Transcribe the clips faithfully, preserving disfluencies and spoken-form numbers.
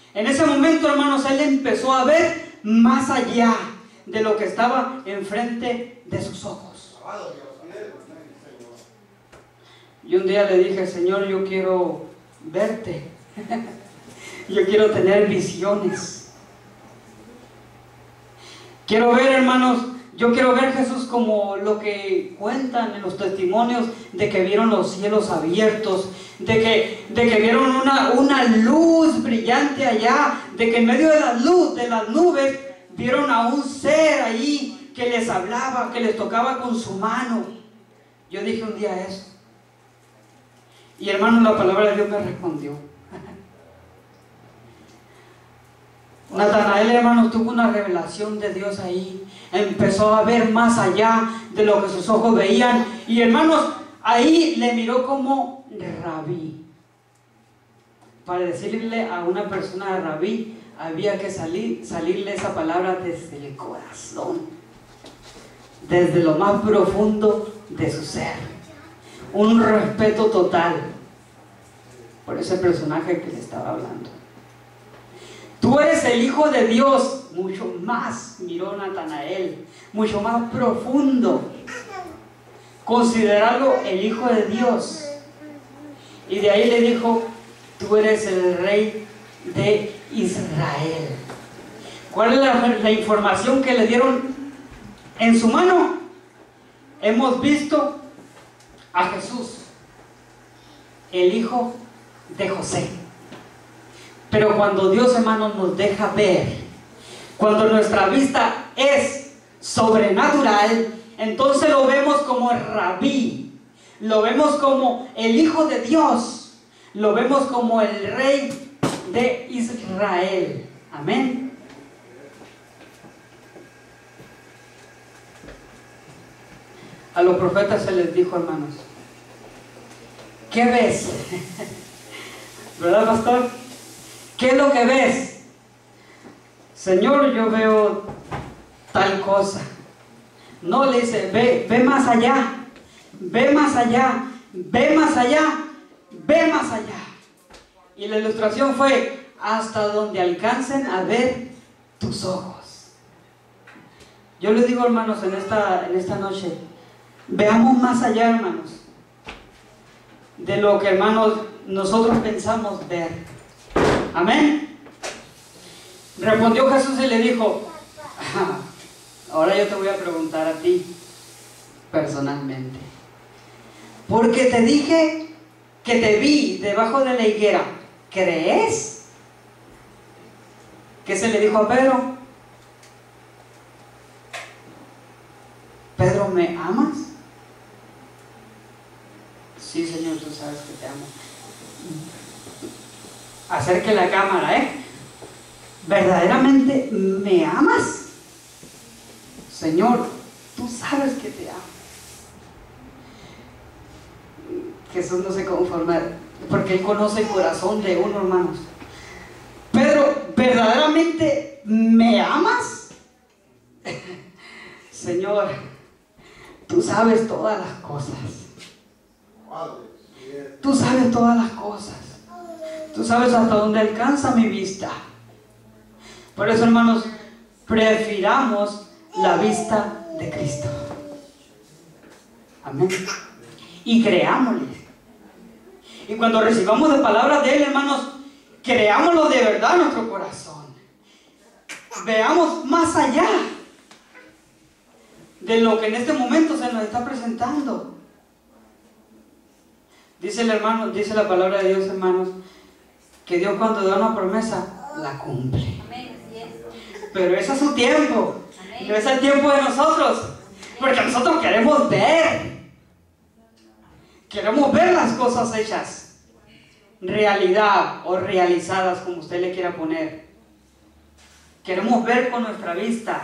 En ese momento, hermanos, él empezó a ver más allá de lo que estaba enfrente de sus ojos. Y un día le dije: Señor, yo quiero verte. Yo quiero tener visiones. Quiero ver, hermanos, yo quiero ver Jesús como lo que cuentan en los testimonios, de que vieron los cielos abiertos, de que, de que vieron una, una luz brillante allá, de que en medio de la luz, de las nubes, vieron a un ser ahí que les hablaba, que les tocaba con su mano. Yo dije un día eso. Y hermano, la palabra de Dios me respondió. Natanael, hermanos, tuvo una revelación de Dios ahí. Empezó a ver más allá de lo que sus ojos veían. Y hermanos, ahí le miró como rabí. Para decirle a una persona rabí, había que salir, salirle esa palabra desde el corazón, desde lo más profundo de su ser. Un respeto total por ese personaje que le estaba hablando. Tú eres el Hijo de Dios. Mucho más miró Natanael, mucho más profundo, considerarlo el Hijo de Dios. Y de ahí le dijo: tú eres el Rey de Israel. ¿Cuál es la, la información que le dieron en su mano? Hemos visto a Jesús, el hijo de José. Pero cuando Dios, hermanos, nos deja ver, cuando nuestra vista es sobrenatural, entonces lo vemos como el rabí, lo vemos como el Hijo de Dios, lo vemos como el Rey de Israel. Amén. A los profetas se les dijo, hermanos: ¿qué ves? ¿Verdad, pastor? ¿Qué es lo que ves? Señor, yo veo tal cosa. No, le dice: ve, ve más allá, ve más allá, ve más allá, ve más allá. Y la ilustración fue: hasta donde alcancen a ver tus ojos. Yo les digo, hermanos, en esta, en esta noche, veamos más allá, hermanos, de lo que, hermanos, nosotros pensamos ver. Amén. Respondió Jesús y le dijo: ahora yo te voy a preguntar a ti personalmente, porque te dije que te vi debajo de la higuera, ¿crees? ¿Qué se le dijo a Pedro? Pedro, ¿me amas? Sí, Señor, tú sabes que te amo. Acerque la cámara, ¿eh? ¿Verdaderamente me amas? Señor, tú sabes que te amo. Jesús no se conforma, porque Él conoce el corazón de uno, hermanos. Pedro, ¿verdaderamente me amas? Señor, tú sabes todas las cosas. Tú sabes todas las cosas. Tú sabes hasta dónde alcanza mi vista. Por eso, hermanos, prefiramos la vista de Cristo. Amén. Y creámosle. Y cuando recibamos de palabras de Él, hermanos, creámoslo de verdad en nuestro corazón. Veamos más allá de lo que en este momento se nos está presentando. Dice el hermano, dice la palabra de Dios, hermanos, que Dios, cuando da una promesa, la cumple. Pero ese es su tiempo. No es el tiempo de nosotros. Porque nosotros queremos ver. Queremos ver las cosas hechas realidad o realizadas, como usted le quiera poner. Queremos ver con nuestra vista.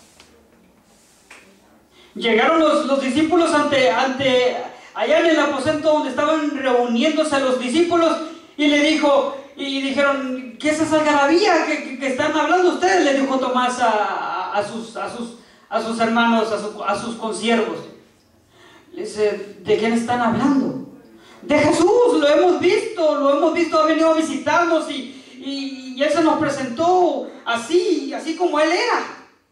Llegaron los, los discípulos ante, ante allá en el aposento donde estaban reuniéndose los discípulos, y le dijo, y dijeron: ¿qué es esa algarabía que, que, que están hablando ustedes? Le dijo Tomás a, a, a, sus, a, sus, a sus hermanos, a, su, a sus consiervos. Le dice: ¿de quién están hablando? De Jesús, lo hemos visto, lo hemos visto, ha venido a visitarnos y, y, y Él se nos presentó así, así como Él era.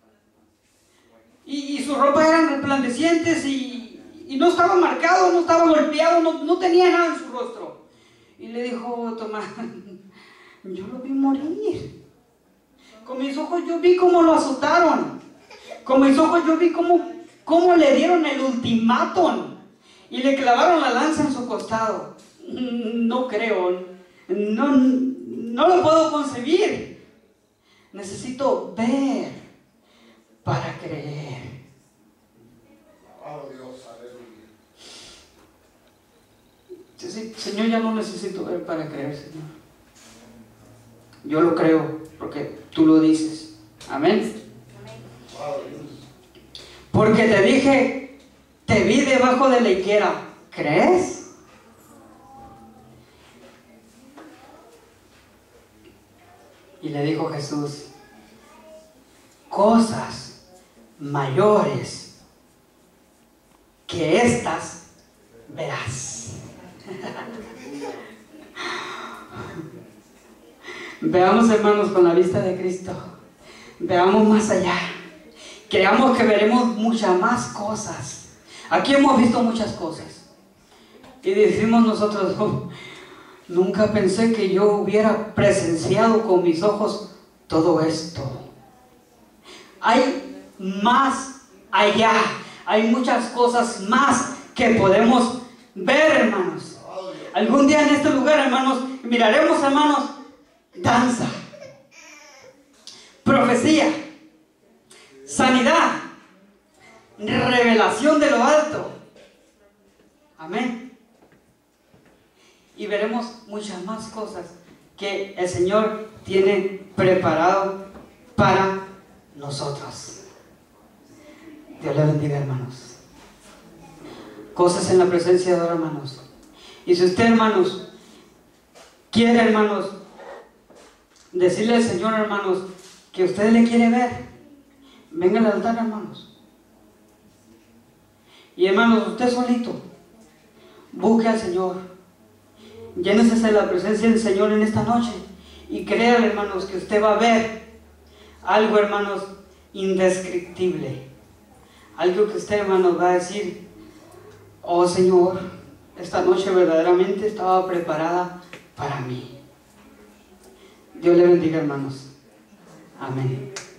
Y, y sus ropas eran resplandecientes y, y no estaba marcado, no estaba golpeado, no, no tenía nada en su rostro. Y le dijo Tomás, yo lo vi morir. Con mis ojos yo vi cómo lo azotaron. Con mis ojos yo vi cómo, cómo le dieron el ultimátum y le clavaron la lanza en su costado. No creo, no, no lo puedo concebir. Necesito ver para creer. Oh, Dios, aleluya. Señor, ya no necesito ver para creer, Señor. Yo lo creo porque tú lo dices. Amén. Porque te dije, te vi debajo de la higuera. ¿Crees? Y le dijo Jesús, cosas mayores que estas verás. Veamos, hermanos, con la vista de Cristo. Veamos más allá. Creamos que veremos muchas más cosas. Aquí hemos visto muchas cosas. Y decimos nosotros, oh, nunca pensé que yo hubiera presenciado con mis ojos todo esto. Hay más allá. Hay muchas cosas más que podemos ver, hermanos. Algún día en este lugar, hermanos, miraremos, hermanos, danza, profecía, sanidad, revelación de lo alto. Amén. Y veremos muchas más cosas que el Señor tiene preparado para nosotros. Dios le bendiga, hermanos. Cosas en la presencia de Dios, hermanos. Y si usted, hermanos, quiere, hermanos, decirle al Señor, hermanos, que usted le quiere ver, venga al altar, hermanos. Y hermanos, usted solito, busque al Señor. Llénese de la presencia del Señor en esta noche. Y créale, hermanos, que usted va a ver algo, hermanos, indescriptible. Algo que usted, hermanos, va a decir, oh Señor, esta noche verdaderamente estaba preparada para mí. Dios le bendiga, hermanos. Amén.